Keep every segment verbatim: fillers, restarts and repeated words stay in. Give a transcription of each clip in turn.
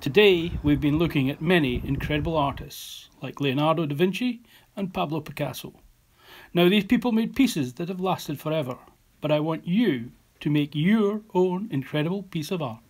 Today we've been looking at many incredible artists like Leonardo da Vinci and Pablo Picasso. Now these people made pieces that have lasted forever, but I want you to make your own incredible piece of art.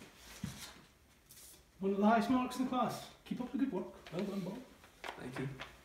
One of the highest marks in the class. Keep up the good work. Well done, Bob. Thank you.